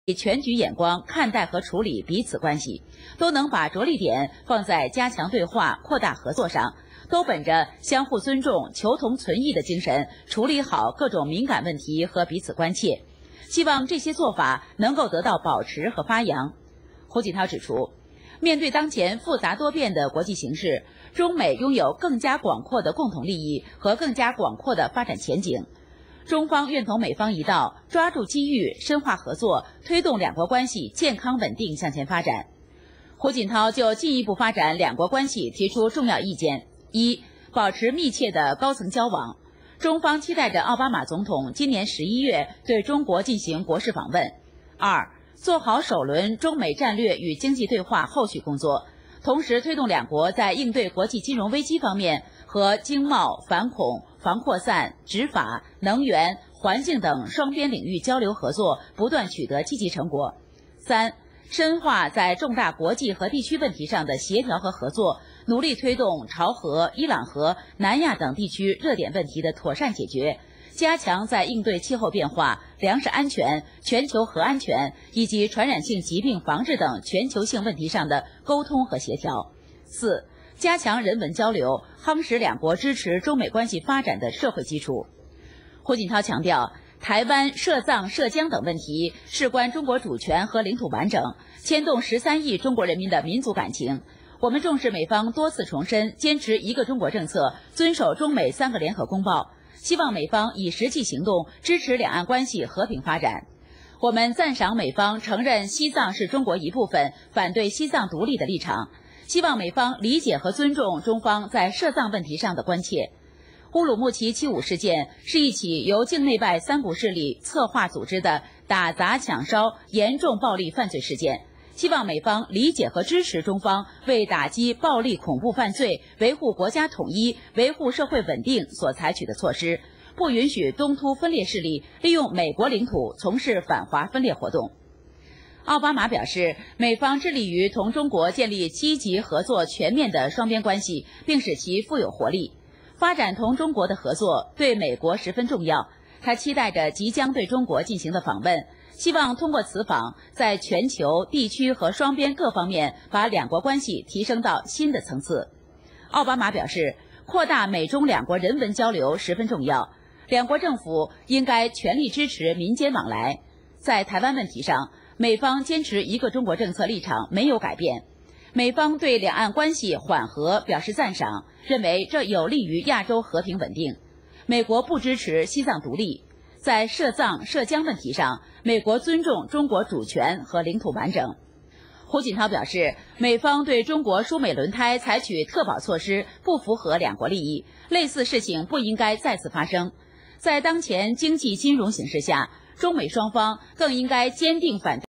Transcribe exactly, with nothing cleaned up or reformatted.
以全局眼光看待和处理彼此关系，都能把着力点放在加强对话、扩大合作上，都本着相互尊重、求同存异的精神，处理好各种敏感问题和彼此关切。希望这些做法能够得到保持和发扬。胡锦涛指出，面对当前复杂多变的国际形势，中美拥有更加广阔的共同利益和更加广阔的发展前景。中方愿同美方一道，抓住机遇，深化合作，推动两国关系健康稳定向前发展。胡锦涛就进一步发展两国关系提出重要意见：一、保持密切的高层交往。中方期待着奥巴马总统今年十一月对中国进行国事访问。二、做好首轮中美战略与经济对话后续工作，同时推动两国在应对国际金融危机方面和经贸、反恐、防扩散、执法、能源、环境等双边领域交流合作不断取得积极成果。三、深化在重大国际和地区问题上的协调和合作，努力推动朝核、伊朗核、南亚等地区热点问题的妥善解决，加强在应对气候变化、粮食安全、全球核安全以及传染性疾病防治等全球性问题上的沟通和协调。四、加强人文交流，夯实两国支持中美关系发展的社会基础。胡锦涛强调，台湾、涉藏、涉疆等问题事关中国主权和领土完整，牵动十三亿中国人民的民族感情。我们重视美方多次重申坚持一个中国政策，遵守中美三个联合公报，希望美方以实际行动支持两岸关系和平发展。我们赞赏美方承认西藏是中国一部分，反对西藏独立的立场，希望美方理解和尊重中方在涉藏问题上的关切。乌鲁木齐七五事件是一起由境内外三股势力策划组织的打砸抢烧严重暴力犯罪事件，希望美方理解和支持中方为打击暴力恐怖犯罪、维护国家统一、维护社会稳定所采取的措施，不允许东突分裂势力利用美国领土从事反华分裂活动。奥巴马表示，美方致力于同中国建立积极合作全面的双边关系，并使其富有活力。发展同中国的合作对美国十分重要，他期待着即将对中国进行的访问，希望通过此访，在全球、地区和双边各方面把两国关系提升到新的层次。奥巴马表示，扩大美中两国人文交流十分重要，两国政府应该全力支持民间往来。在台湾问题上，美方坚持一个中国政策立场没有改变。美方对两岸关系缓和表示赞赏，认为这有利于亚洲和平稳定。美国不支持西藏独立。在涉藏、涉疆问题上，美国尊重中国主权和领土完整。胡锦涛表示，美方对中国输美轮胎采取特保措施，不符合两国利益，类似事情不应该再次发生。在当前经济金融形势下，中美双方更应该坚定反对